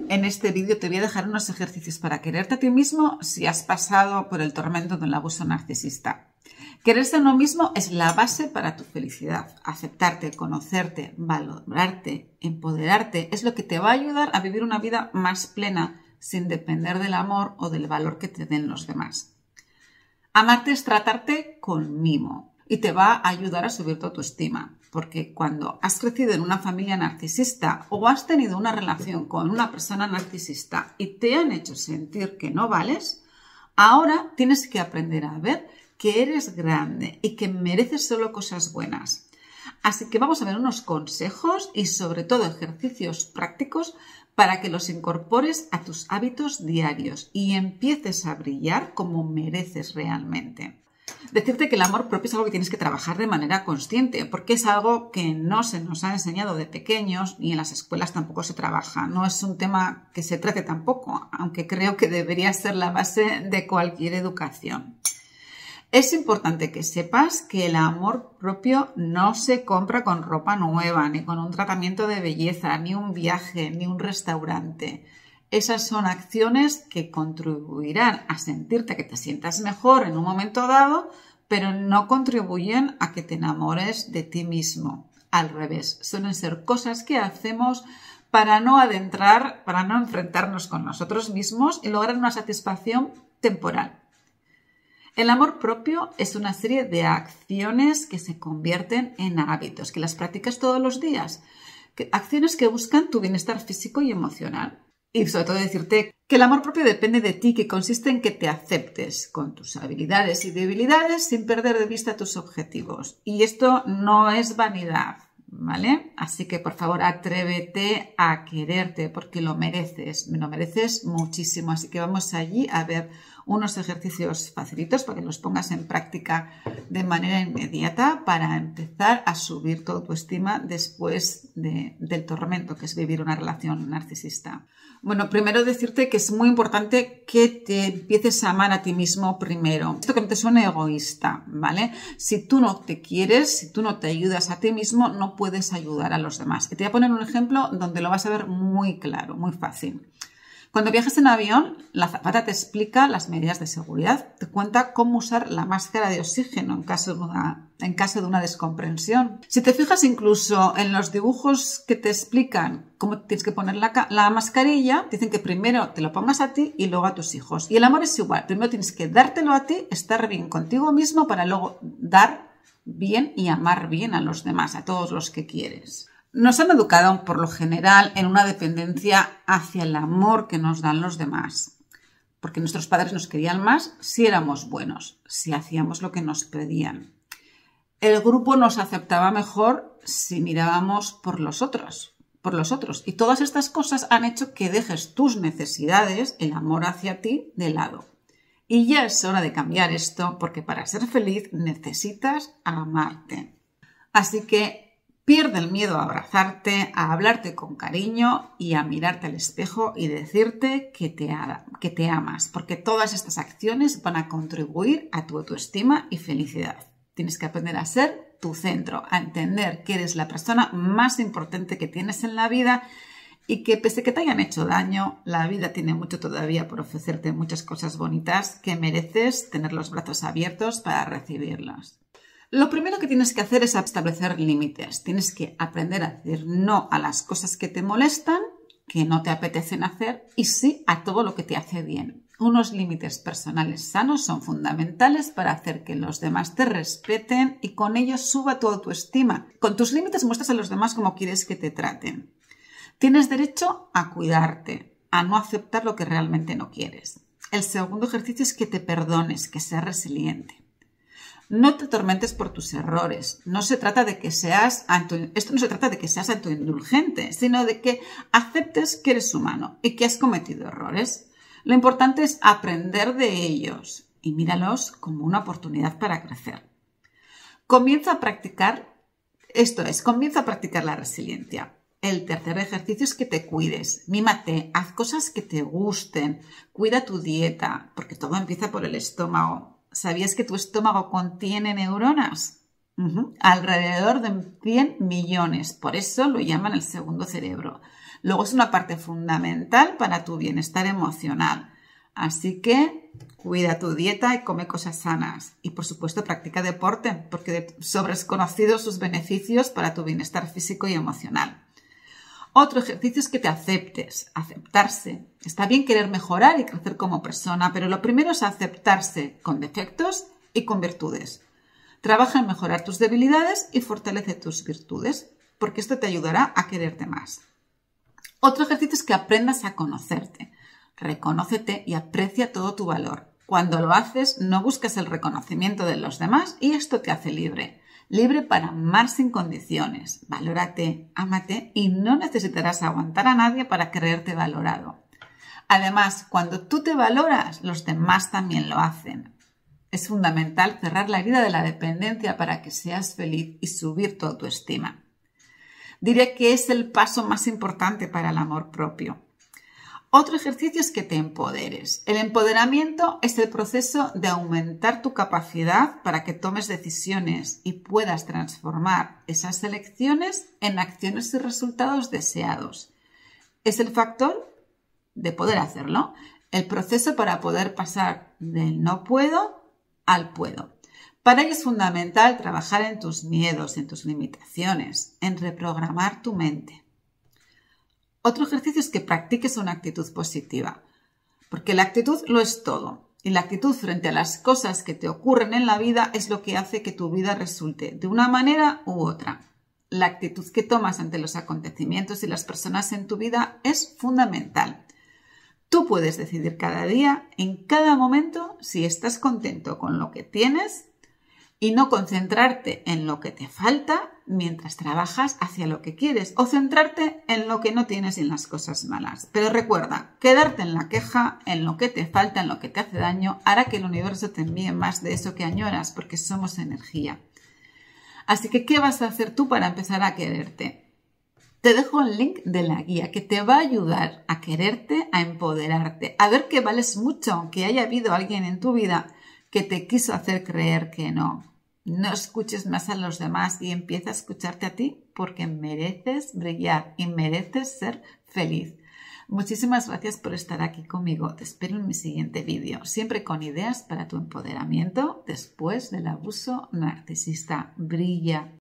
en este vídeo te voy a dejar unos ejercicios para quererte a ti mismo si has pasado por el tormento del abuso narcisista. Quererse a uno mismo es la base para tu felicidad. Aceptarte, conocerte, valorarte, empoderarte es lo que te va a ayudar a vivir una vida más plena sin depender del amor o del valor que te den los demás. Amarte es tratarte con mimo y te va a ayudar a subir tu autoestima, porque cuando has crecido en una familia narcisista o has tenido una relación con una persona narcisista y te han hecho sentir que no vales, ahora tienes que aprender a ver que eres grande y que mereces solo cosas buenas. Así que vamos a ver unos consejos y sobre todo ejercicios prácticos para que los incorpores a tus hábitos diarios y empieces a brillar como mereces realmente. Decirte que el amor propio es algo que tienes que trabajar de manera consciente, porque es algo que no se nos ha enseñado de pequeños y en las escuelas tampoco se trabaja. No es un tema que se trate tampoco, aunque creo que debería ser la base de cualquier educación. Es importante que sepas que el amor propio no se compra con ropa nueva, ni con un tratamiento de belleza, ni un viaje, ni un restaurante. Esas son acciones que contribuirán a sentirte que te sientas mejor en un momento dado, pero no contribuyen a que te enamores de ti mismo. Al revés, suelen ser cosas que hacemos para no enfrentarnos con nosotros mismos y lograr una satisfacción temporal. El amor propio es una serie de acciones que se convierten en hábitos, que las practicas todos los días, acciones que buscan tu bienestar físico y emocional. Y sobre todo decirte que el amor propio depende de ti, que consiste en que te aceptes con tus habilidades y debilidades sin perder de vista tus objetivos. Y esto no es vanidad, ¿vale? Así que por favor atrévete a quererte porque lo mereces muchísimo. Así que vamos allí a ver unos ejercicios facilitos para que los pongas en práctica de manera inmediata para empezar a subir tu autoestima después del tormento que es vivir una relación narcisista. Bueno, primero decirte que es muy importante que te empieces a amar a ti mismo primero. Esto que no te suene egoísta, ¿vale? Si tú no te quieres, si tú no te ayudas a ti mismo, no puedes ayudar a los demás. Y te voy a poner un ejemplo donde lo vas a ver muy claro, muy fácil. Cuando viajas en avión, la azafata te explica las medidas de seguridad, te cuenta cómo usar la máscara de oxígeno en caso de una descomprensión. Si te fijas incluso en los dibujos que te explican cómo tienes que poner la mascarilla, dicen que primero te lo pongas a ti y luego a tus hijos. Y el amor es igual, primero tienes que dártelo a ti, estar bien contigo mismo para luego dar bien y amar bien a los demás, a todos los que quieres. Nos han educado, por lo general, en una dependencia hacia el amor que nos dan los demás, porque nuestros padres nos querían más si éramos buenos, si hacíamos lo que nos pedían. El grupo nos aceptaba mejor si mirábamos por los otros. Y todas estas cosas han hecho que dejes tus necesidades, el amor hacia ti, de lado. Y ya es hora de cambiar esto, porque para ser feliz necesitas amarte. Así que pierde el miedo a abrazarte, a hablarte con cariño y a mirarte al espejo y decirte que te amas, porque todas estas acciones van a contribuir a tu autoestima y felicidad. Tienes que aprender a ser tu centro, a entender que eres la persona más importante que tienes en la vida y que pese a que te hayan hecho daño, la vida tiene mucho todavía por ofrecerte, muchas cosas bonitas que mereces tener los brazos abiertos para recibirlas. Lo primero que tienes que hacer es establecer límites. Tienes que aprender a decir no a las cosas que te molestan, que no te apetecen hacer, y sí a todo lo que te hace bien. Unos límites personales sanos son fundamentales para hacer que los demás te respeten y con ellos suba tu autoestima. Con tus límites muestras a los demás cómo quieres que te traten. Tienes derecho a cuidarte, a no aceptar lo que realmente no quieres. El segundo ejercicio es que te perdones, que seas resiliente. No te atormentes por tus errores. Esto no se trata de que seas autoindulgente, sino de que aceptes que eres humano y que has cometido errores. Lo importante es aprender de ellos y míralos como una oportunidad para crecer. Comienza a practicar la resiliencia. El tercer ejercicio es que te cuides, mímate, haz cosas que te gusten, cuida tu dieta, porque todo empieza por el estómago. ¿Sabías que tu estómago contiene neuronas? Alrededor de 100 millones. Por eso lo llaman el segundo cerebro. Luego es una parte fundamental para tu bienestar emocional. Así que cuida tu dieta y come cosas sanas. Y por supuesto practica deporte, porque sobres conocidos sus beneficios para tu bienestar físico y emocional. Otro ejercicio es que te aceptes, aceptarse. Está bien querer mejorar y crecer como persona, pero lo primero es aceptarse con defectos y con virtudes. Trabaja en mejorar tus debilidades y fortalece tus virtudes, porque esto te ayudará a quererte más. Otro ejercicio es que aprendas a conocerte. Reconócete y aprecia todo tu valor. Cuando lo haces, no buscas el reconocimiento de los demás y esto te hace libre. Libre para amar sin condiciones. Valórate, ámate y no necesitarás aguantar a nadie para creerte valorado. Además, cuando tú te valoras, los demás también lo hacen. Es fundamental cerrar la herida de la dependencia para que seas feliz y subir tu autoestima. Diré que es el paso más importante para el amor propio. Otro ejercicio es que te empoderes. El empoderamiento es el proceso de aumentar tu capacidad para que tomes decisiones y puedas transformar esas elecciones en acciones y resultados deseados. Es el factor de poder hacerlo, el proceso para poder pasar del no puedo al puedo. Para ello es fundamental trabajar en tus miedos, en tus limitaciones, en reprogramar tu mente. Otro ejercicio es que practiques una actitud positiva, porque la actitud lo es todo. Y la actitud frente a las cosas que te ocurren en la vida es lo que hace que tu vida resulte de una manera u otra. La actitud que tomas ante los acontecimientos y las personas en tu vida es fundamental. Tú puedes decidir cada día, en cada momento, si estás contento con lo que tienes y no concentrarte en lo que te falta mientras trabajas hacia lo que quieres o centrarte en lo que no tienes y en las cosas malas. Pero recuerda, quedarte en la queja, en lo que te falta, en lo que te hace daño, hará que el universo te envíe más de eso que añoras porque somos energía. Así que, ¿qué vas a hacer tú para empezar a quererte? Te dejo el link de la guía que te va a ayudar a quererte, a empoderarte, a ver que vales mucho, aunque haya habido alguien en tu vida que te quiso hacer creer que no. No escuches más a los demás y empieza a escucharte a ti porque mereces brillar y mereces ser feliz. Muchísimas gracias por estar aquí conmigo. Te espero en mi siguiente vídeo, siempre con ideas para tu empoderamiento después del abuso narcisista. Brilla.